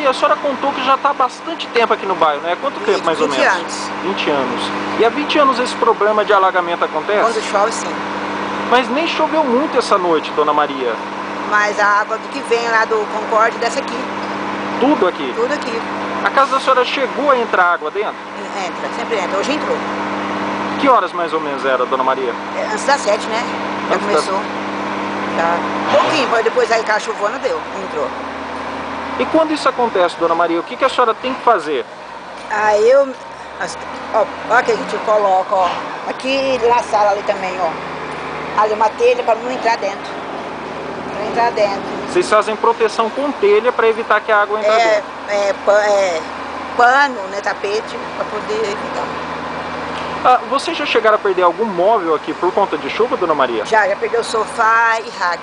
a senhora contou que já está há bastante tempo aqui no bairro, né? Quanto tempo mais ou menos? 20 anos. 20 anos. E há 20 anos esse problema de alagamento acontece? Quando chove, sim. Mas nem choveu muito essa noite, dona Maria. Mas a água do que vem lá do Concorde desce aqui. Tudo aqui? Tudo aqui. A casa da senhora chegou a entrar água dentro? Entra, sempre entra. Hoje entrou. Que horas mais ou menos era, dona Maria? Antes das 7, né? Já começou. Já. Pouquinho, depois aí a chuva não deu, entrou. E quando isso acontece, dona Maria, o que a senhora tem que fazer? Aí eu... Ó, que a gente coloca, ó. Aqui na sala ali também, ó. Ali uma telha para não entrar dentro. Pra entrar dentro. Vocês fazem proteção com telha para evitar que a água entre dentro? Pano, né, tapete, para poder evitar. Vocês já chegaram a perder algum móvel aqui por conta de chuva, dona Maria? Já perdeu sofá e rack.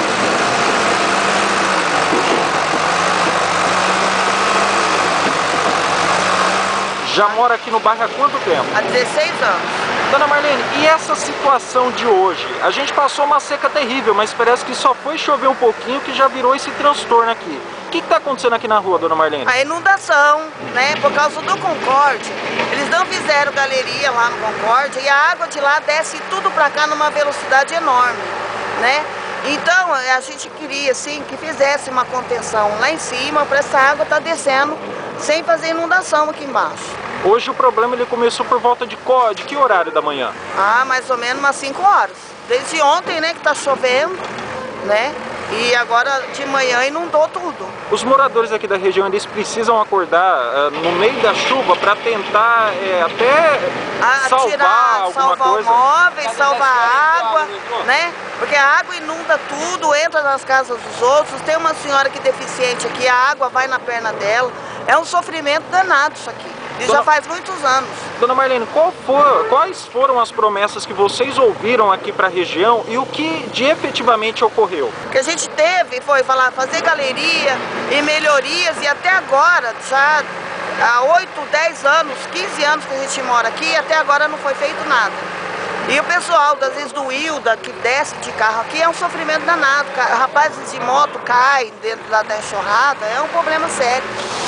Já mora aqui no bairro há quanto tempo? Há 16 anos. Dona Marlene, e essa situação de hoje? A gente passou uma seca terrível, mas parece que só foi chover um pouquinho que já virou esse transtorno aqui. O que está acontecendo aqui na rua, dona Marlene? A inundação, né? Por causa do Concorde. Eles não fizeram galeria lá no Concorde e a água de lá desce tudo para cá numa velocidade enorme, né? Então a gente queria assim que fizesse uma contenção lá em cima para essa água estar descendo sem fazer inundação aqui embaixo. Hoje o problema ele começou por volta de que horário da manhã? Mais ou menos umas 5 horas. Desde ontem, né, que tá chovendo, né? E agora de manhã inundou tudo. Os moradores aqui da região, eles precisam acordar no meio da chuva para tentar até salvar móveis, salvar água, né? Porque a água inunda tudo, entra nas casas dos outros. Tem uma senhora que é deficiente aqui, a água vai na perna dela. É um sofrimento danado isso aqui. E já faz muitos anos. Dona Marlene, quais foram as promessas que vocês ouviram aqui para a região e o que efetivamente ocorreu? O que a gente teve foi fazer galeria e melhorias e até agora, já há 8, 10 anos, 15 anos que a gente mora aqui e até agora não foi feito nada. E o pessoal, às vezes do Hilda, que desce de carro aqui, é um sofrimento danado. Rapazes de moto caem dentro da enxurrada, é um problema sério.